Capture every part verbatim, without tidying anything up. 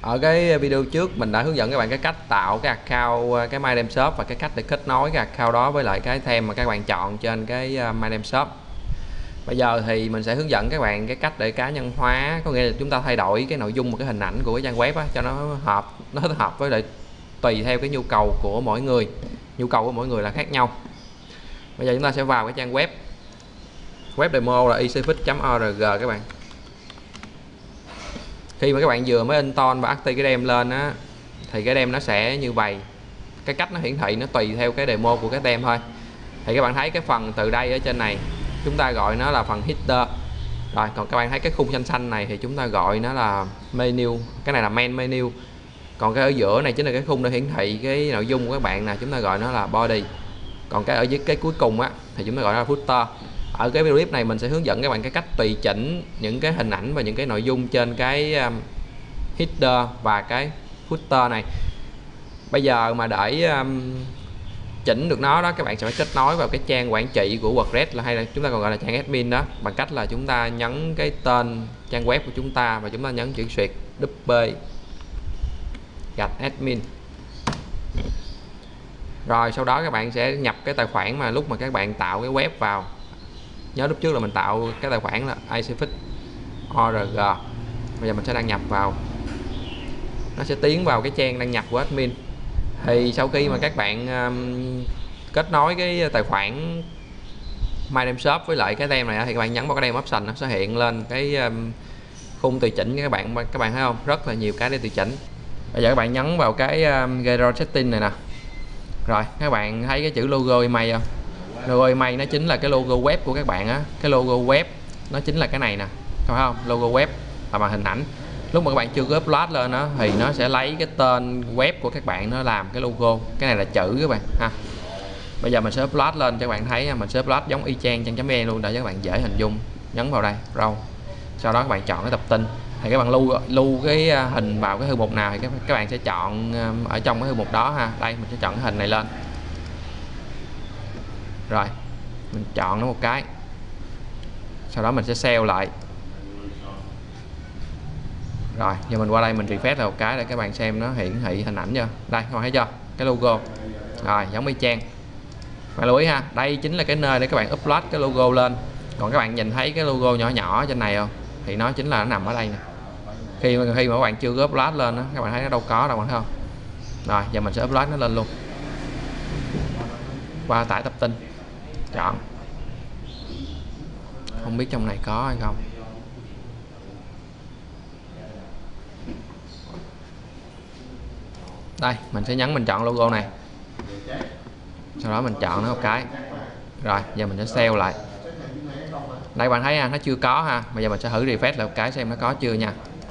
Ở cái video trước mình đã hướng dẫn các bạn cái cách tạo cái account cái MyDemShop và cái cách để kết nối cái account đó với lại cái theme mà các bạn chọn trên cái MyDemShop. Bây giờ thì mình sẽ hướng dẫn các bạn cái cách để cá nhân hóa, có nghĩa là chúng ta thay đổi cái nội dung và cái hình ảnh của cái trang web á, cho nó hợp nó hợp với lại tùy theo cái nhu cầu của mỗi người. Nhu cầu của mỗi người là khác nhau. Bây giờ chúng ta sẽ vào cái trang web. Web demo là easyfix chấm org các bạn. Khi mà các bạn vừa mới install và active cái đem lên á, thì cái đem nó sẽ như vậy. Cái cách nó hiển thị nó tùy theo cái demo của cái đem thôi. Thì các bạn thấy cái phần từ đây ở trên này chúng ta gọi nó là phần header. Rồi còn các bạn thấy cái khung xanh xanh này thì chúng ta gọi nó là menu. Cái này là main menu. Còn cái ở giữa này chính là cái khung để hiển thị cái nội dung của các bạn nè, chúng ta gọi nó là body. Còn cái ở dưới cái cuối cùng á thì chúng ta gọi nó là footer. Ở cái video clip này mình sẽ hướng dẫn các bạn cái cách tùy chỉnh những cái hình ảnh và những cái nội dung trên cái um, header và cái footer này. Bây giờ mà để um, chỉnh được nó đó, các bạn sẽ phải kết nối vào cái trang quản trị của WordPress, là hay là chúng ta còn gọi là trang admin đó, bằng cách là chúng ta nhấn cái tên trang web của chúng ta và chúng ta nhấn chữ xuyệt W gạch admin. Rồi sau đó các bạn sẽ nhập cái tài khoản mà lúc mà các bạn tạo cái web vào. Nhớ lúc trước là mình tạo cái tài khoản là easyfix org. Bây giờ mình sẽ đăng nhập vào. Nó sẽ tiến vào cái trang đăng nhập của admin. Thì sau khi mà các bạn um, kết nối cái tài khoản MyDemShop với lại cái tem này thì các bạn nhấn vào cái đem option, nó sẽ hiện lên cái um, khung tùy chỉnh các bạn. Các bạn thấy không? Rất là nhiều cái để tùy chỉnh. Bây giờ các bạn nhấn vào cái um, General Setting này nè. Rồi các bạn thấy cái chữ logo email không? Logo email nó chính là cái logo web của các bạn á. Cái logo web nó chính là cái này nè, thấy không? Logo web là bằng hình ảnh. Lúc mà các bạn chưa có upload lên đó thì nó sẽ lấy cái tên web của các bạn nó làm cái logo. Cái này là chữ các bạn ha. Bây giờ mình sẽ upload lên cho các bạn thấy, mình sẽ upload giống y chang trang.vn luôn để cho các bạn dễ hình dung. Nhấn vào đây, row. Sau đó các bạn chọn cái tập tin. Thì các bạn lưu lưu cái hình vào cái thư mục nào thì các, các bạn sẽ chọn ở trong cái thư mục đó ha. Đây mình sẽ chọn cái hình này lên. Rồi mình chọn nó một cái, sau đó mình sẽ save lại. Rồi giờ mình qua đây mình refresh lại một cái để các bạn xem nó hiển thị hình ảnh chưa. Đây các bạn thấy chưa, cái logo rồi giống y chang. Bạn lưu ý ha, đây chính là cái nơi để các bạn upload cái logo lên. Còn các bạn nhìn thấy cái logo nhỏ nhỏ trên này không, thì nó chính là nó nằm ở đây nè. Khi mà khi mà các bạn chưa có upload lên đó, các bạn thấy nó đâu có đâu, bạn thấy không. Rồi giờ mình sẽ upload nó lên luôn. Qua tải tập tin, chọn. Không biết trong này có hay không. Đây mình sẽ nhấn mình chọn logo này, sau đó mình chọn nó một cái. Rồi giờ mình sẽ save lại. Đây bạn thấy ha, nó chưa có ha. Bây giờ mình sẽ thử refresh lại một cái xem nó có chưa nha.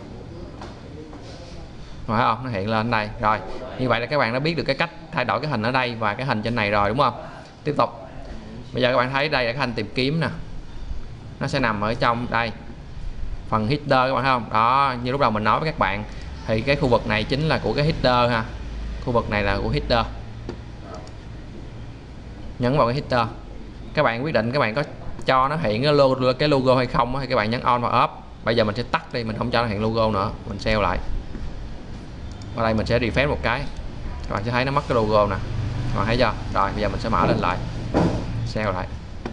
Rồi thấy không, nó hiện lên đây. Rồi như vậy là các bạn đã biết được cái cách thay đổi cái hình ở đây và cái hình trên này rồi đúng không. Tiếp tục, bây giờ các bạn thấy đây là cái hình tìm kiếm nè, nó sẽ nằm ở trong đây phần header các bạn thấy không. Đó, như lúc đầu mình nói với các bạn thì cái khu vực này chính là của cái header ha. Khu vực này là của header. Nhấn vào cái header, các bạn quyết định các bạn có cho nó hiện cái logo, cái logo hay không thì các bạn nhấn on và off. Bây giờ mình sẽ tắt đi, mình không cho nó hiện logo nữa, mình save lại. Ở đây mình sẽ refresh một cái, các bạn sẽ thấy nó mất cái logo nè, các bạn thấy chưa. Rồi bây giờ mình sẽ mở lên lại, save lại,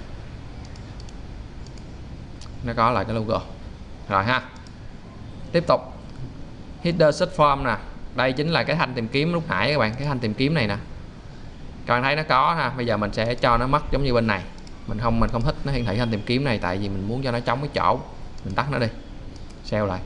nó có lại cái logo rồi ha. Tiếp tục, header search form nè, đây chính là cái thanh tìm kiếm lúc nãy các bạn, cái thanh tìm kiếm này nè, các bạn thấy nó có ha. Bây giờ mình sẽ cho nó mất giống như bên này. Mình không mình không thích nó hiển thị thanh tìm kiếm này, tại vì mình muốn cho nó trống cái chỗ. Mình tắt nó đi, save lại.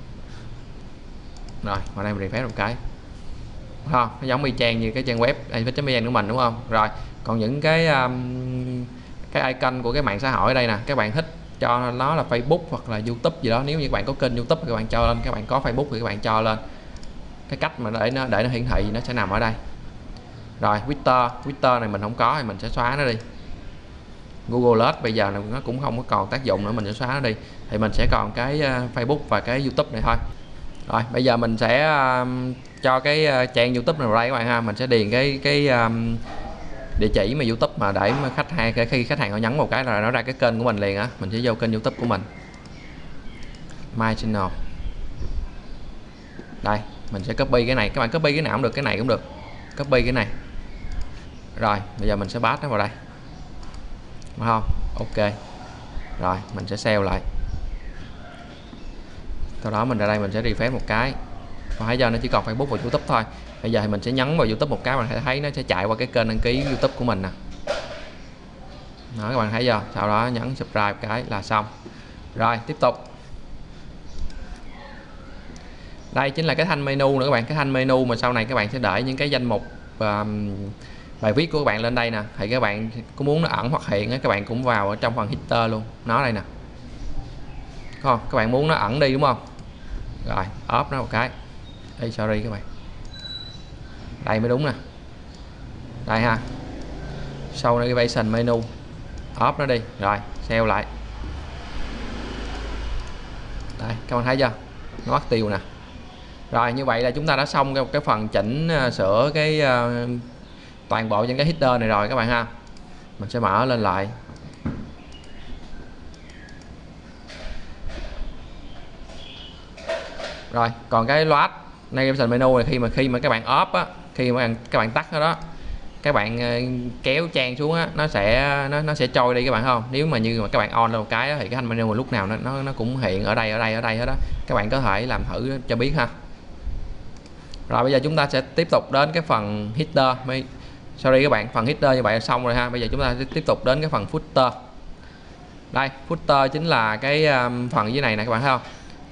Rồi vào đây mình refresh một cái, không, nó giống y chang như cái trang web easyfix.vn của mình đúng không. Rồi còn những cái um, cái icon của cái mạng xã hội ở đây nè, các bạn thích cho nó là Facebook hoặc là YouTube gì đó. Nếu như các bạn có kênh YouTube thì các bạn cho lên, các bạn có Facebook thì các bạn cho lên. Cái cách mà để nó để nó hiển thị nó sẽ nằm ở đây. Rồi Twitter, Twitter này mình không có thì mình sẽ xóa nó đi. Google Plus bây giờ nó cũng không có còn tác dụng nữa, mình sẽ xóa nó đi. Thì mình sẽ còn cái Facebook và cái YouTube này thôi. Rồi bây giờ mình sẽ um, cho cái uh, trang YouTube này vào đây các bạn ha. Mình sẽ điền cái cái um, địa chỉ mà YouTube mà để mà khách hàng khi khách hàng họ nhấn một cái là nó ra cái kênh của mình liền á. Mình sẽ vô kênh YouTube của mình, My Channel. Đây mình sẽ copy cái này, các bạn copy cái nào cũng được, cái này cũng được, copy cái này. Rồi bây giờ mình sẽ paste nó vào đây, đúng không? Ok, rồi mình sẽ save lại. Sau đó mình ra đây mình sẽ refresh một cái, và hãy giờ nó chỉ còn Facebook và YouTube thôi. Bây giờ thì mình sẽ nhấn vào YouTube một cái, bạn sẽ thấy nó sẽ chạy qua cái kênh đăng ký YouTube của mình nè. Đó, các bạn thấy chưa? Sau đó nhấn subscribe cái là xong. Rồi tiếp tục. Đây chính là cái thanh menu nữa các bạn, cái thanh menu mà sau này các bạn sẽ để những cái danh mục um, bài viết của các bạn lên đây nè. Thì các bạn có muốn nó ẩn hoặc hiện á, các bạn cũng vào ở trong phần header luôn, nó đây nè. Không, các bạn muốn nó ẩn đi đúng không? Rồi, off nó một cái. Ê, sorry các bạn. Đây mới đúng nè. Đây ha. Show navigation menu. Off nó đi. Rồi, save lại. Đây, các bạn thấy chưa? Nó mất tiêu nè. Rồi, như vậy là chúng ta đã xong cái, cái phần chỉnh uh, sửa cái uh, toàn bộ những cái header này rồi các bạn ha. Mình sẽ mở lên lại. Rồi, còn cái load navigation menu này khi mà khi mà các bạn off á, khi mà các bạn tắt nó đó, các bạn kéo trang xuống á, nó sẽ nó nó sẽ trôi đi các bạn không? Nếu mà như mà các bạn on lên một cái á, thì cái thanh menu lúc nào nó nó nó cũng hiện ở đây ở đây ở đây hết đó. Các bạn có thể làm thử cho biết ha. Rồi bây giờ chúng ta sẽ tiếp tục đến cái phần header. Sorry các bạn, phần header như vậy là xong rồi ha. Bây giờ chúng ta sẽ tiếp tục đến cái phần footer. Đây, footer chính là cái um, phần dưới này nè các bạn thấy không?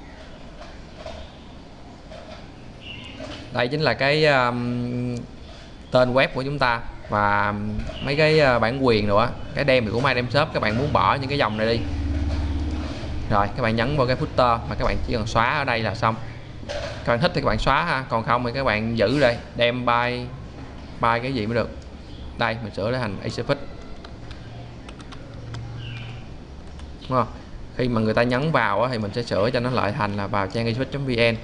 Đây chính là cái um, tên web của chúng ta và mấy cái uh, bản quyền nữa. Cái đem thì của MyDemShop, các bạn muốn bỏ những cái dòng này đi. Rồi các bạn nhấn vào cái footer mà các bạn chỉ cần xóa ở đây là xong. Các bạn thích thì các bạn xóa ha, còn không thì các bạn giữ đây, đem by by cái gì mới được. Đây mình sửa nó thành Acefix, đúng không? Khi mà người ta nhấn vào á, thì mình sẽ sửa cho nó lại thành là vào trang acefix chấm vn.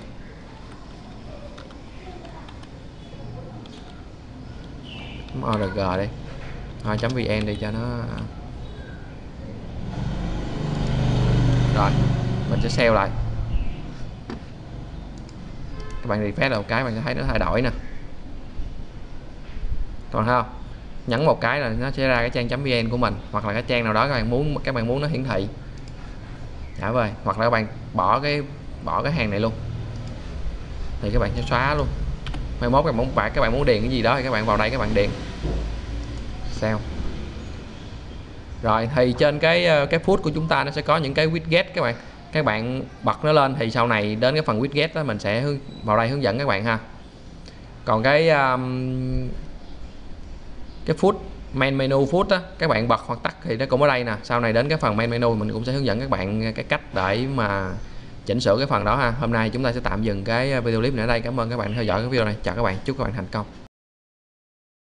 org đi, rồi chấm vn đi cho nó. Rồi mình sẽ save lại. Các bạn refresh một cái bạn sẽ thấy nó thay đổi nè, còn không nhấn một cái là nó sẽ ra cái trang chấm vn của mình, hoặc là cái trang nào đó các bạn muốn các bạn muốn nó hiển thị. Dạ vời, hoặc là các bạn bỏ cái bỏ cái hàng này luôn thì các bạn sẽ xóa luôn. Mai mốt các bạn muốn bạn các bạn muốn điền cái gì đó thì các bạn vào đây các bạn điền. Sao? Rồi thì trên cái cái foot của chúng ta nó sẽ có những cái widget các bạn. Các bạn bật nó lên thì sau này đến cái phần widget đó mình sẽ vào đây hướng dẫn các bạn ha. Còn cái um, cái foot main menu foot á, các bạn bật hoặc tắt thì nó cũng ở đây nè. Sau này đến cái phần main menu mình cũng sẽ hướng dẫn các bạn cái cách để mà chỉnh sửa cái phần đó ha. Hôm nay chúng ta sẽ tạm dừng cái video clip này ở đây. Cảm ơn các bạn theo dõi cái video này. Chào các bạn, chúc các bạn thành công.